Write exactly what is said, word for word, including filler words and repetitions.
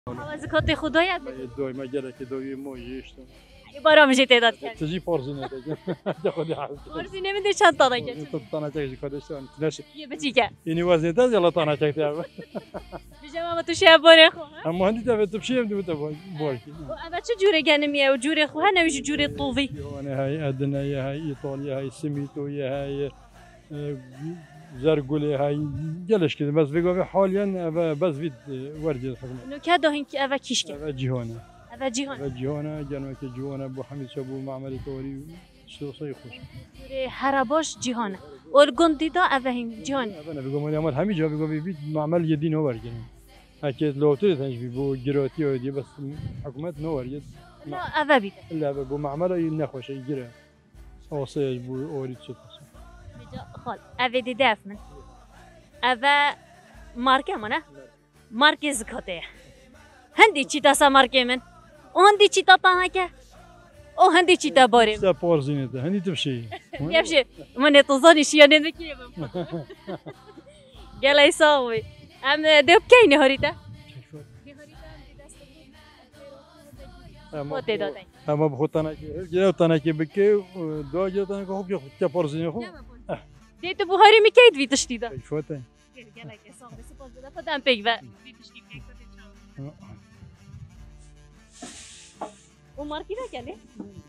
از کات خدایت دوی مجرد که دوی مویشت بارا میشه تعداد کرد تجی پارزینه دیگه خودی حال پارزی نمیده چند تا نگه تو تانا چکشی کدش آن نشه یه بچی که اینی وزنی تاز یلا تانا چکتی هم بیشتر ما تو شب باره خو اما هندی تا تو بشیم دو تا بارکی اما چه جوره گنه میه و جوره خو نمیشه جوره طوفی انا هاي ادنى هاي ايطاليا هاي سميتو هاي زرقولي هاي جلش كده بس بيقوا حاليا بس فيد وردي الحكومه انه كده هنك اوا كيش كده جيهونا اوا جيهان جيهونا جنوك جيهونا ابو حميد شابو معمل كوري شو صيخوش حرباش جيهان والجندي ده اوا هن جيهان انا بيقوا مالي عمل حميد بيقوا بيد معمل يدين هو ورجن اكيد لو تريد تنجي بو جراتي ودي بس حكومه نور يد لا اوا بيد لا ابو معمل ينخوش يجري او صيج بو اوريد شو خال اوا دي دافن اوا ماركه منه ماركه زكاته هندي چی تا ماركه من هندي چی تا تاكه او هندي چی تا باري تا پارزینه ده هندي تمشي يمشي من تظني شي انا ذكي قال يساوي ام دوب كاين هريته اما اما بخوتنا جلو تانا كي بكي دو جلو تانا كو خو تا پارزینه خو ديت بوهاري مكيد في تشتيده فوتين قال لك يساوي بس بس ده فدان بيك بقى في تشتيده وماركينا كله